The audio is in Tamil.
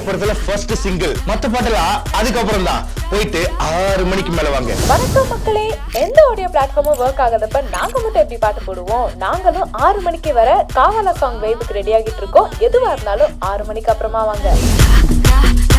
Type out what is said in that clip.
படத்துல ஃபர்ஸ்ட் சிங்கிள். மத்த பாட்டெல்லாம் அதுக்கப்புறம் தான். போயிட்டு 6 மணிக்கு மேல வாங்க. வணக்கம் மக்களே. எந்த ஆடியோ பிளாட்ஃபார்மும் ஒர்க் ஆகாதப்ப நாங்க மட்டும் எப்படி பாட்டு போடுவோம்? நாங்களும் 6 மணிக்கு வர காவாலா சாங் வைபுக்கு ரெடி ஆகிட்டு இருக்கோம். எதுவா இருந்தாலும் 6 மணிக்கு அப்புறமா வாங்க.